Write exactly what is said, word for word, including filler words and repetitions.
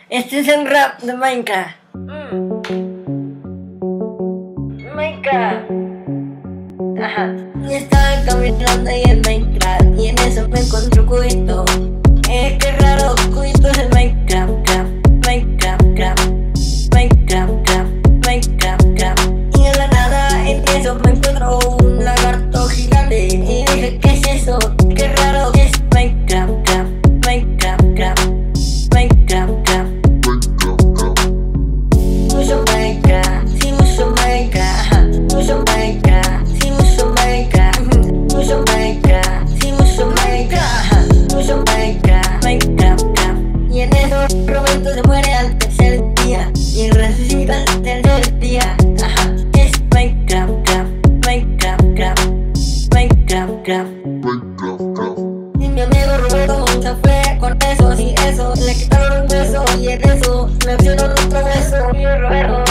Este es el rap de Minecraft. Mm. Minecraft. Ajá. Y estaba caminando ahí en Minecraft y en eso me encontré un cubito. Eh, qué raro, cubito es el Minecraft, craft, Minecraft, craft, Minecraft, craft, Minecraft, craft. Y de la nada en eso me encontró un lagarto gigante y dije, ¿qué es eso? Qué raro, ¿qué es Minecraft, craft, Minecraft, craft, Minecraft, craft. Mucho Minecraft, sí, mucho Minecraft, ajá. Mucho Minecraft, sí, mucho Minecraft, mucho Minecraft, sí, mucho Minecraft, ajá. Mucho Minecraft, Minecraft, craft. Y en eso Roberto se muere al tercer día y resucita al tercer día, ajá. Es Minecraft, craft, Minecraft, craft, Minecraft, craft. Minecraft, craft. Y mi amigo Roberto se fue con eso y eso, le quitaron un beso y en eso le pusieron otro beso. Y Roberto